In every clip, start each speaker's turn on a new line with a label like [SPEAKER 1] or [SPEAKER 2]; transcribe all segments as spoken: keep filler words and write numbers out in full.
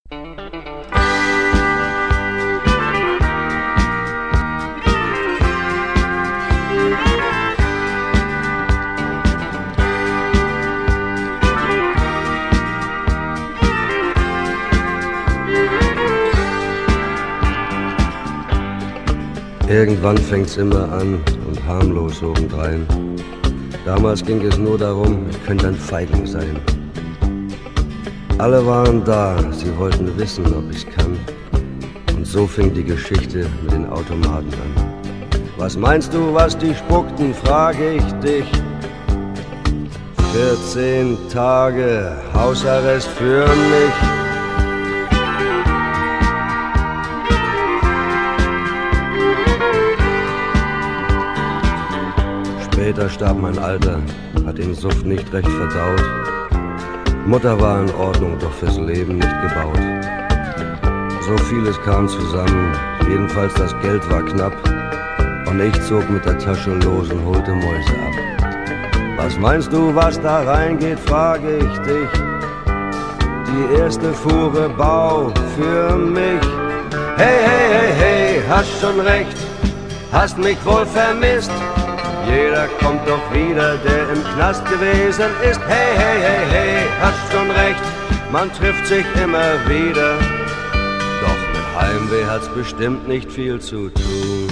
[SPEAKER 1] Irgendwann fängt's immer an und harmlos obendrein. Damals ging es nur darum, ich könnte ein Feigling sein. Alle waren da, sie wollten wissen, ob ich's kann. Und so fing die Geschichte mit den Automaten an. Was meinst du, was die spuckten, frage ich dich. vierzehn Tage Hausarrest für mich. Später starb mein Alter, hat den Suff nicht recht verdaut. Mutter war in Ordnung, doch fürs Leben nicht gebaut. So vieles kam zusammen, jedenfalls das Geld war knapp. Und ich zog mit der Tasche los und holte Mäuse ab. Was meinst du, was da reingeht, frage ich dich. Die erste Fuhre Bau für mich. Hey, hey, hey, hey, hast schon recht, hast mich wohl vermisst. Jeder kommt doch wieder, der im Knast gewesen ist. Hey, hey, hey, hey, hast schon recht, man trifft sich immer wieder. Doch mit Heimweh hat's bestimmt nicht viel zu tun.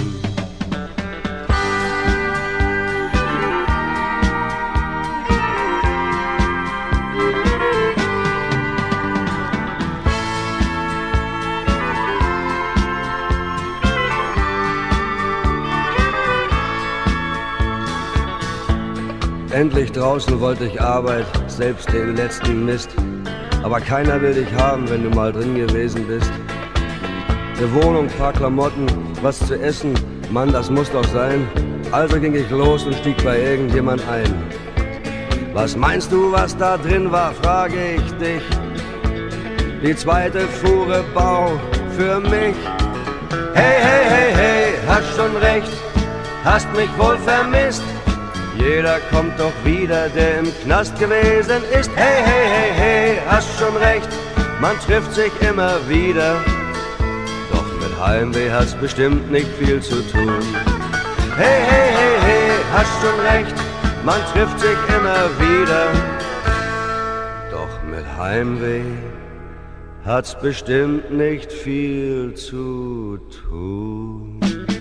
[SPEAKER 1] Endlich draußen wollte ich Arbeit, selbst den letzten Mist. Aber keiner will dich haben, wenn du mal drin gewesen bist. Eine Wohnung, paar Klamotten, was zu essen, Mann, das muss doch sein. Also ging ich los und stieg bei irgendjemand ein. Was meinst du, was da drin war, frage ich dich. Die zweite Fuhre Bau für mich. Hey, hey, hey, hey, hast schon recht, hast mich wohl vermisst. Jeder kommt doch wieder, der im Knast gewesen ist. Hey, hey, hey, hey, hast schon recht, man trifft sich immer wieder. Doch mit Heimweh hat's bestimmt nicht viel zu tun. Hey, hey, hey, hey, hast schon recht, man trifft sich immer wieder. Doch mit Heimweh hat's bestimmt nicht viel zu tun.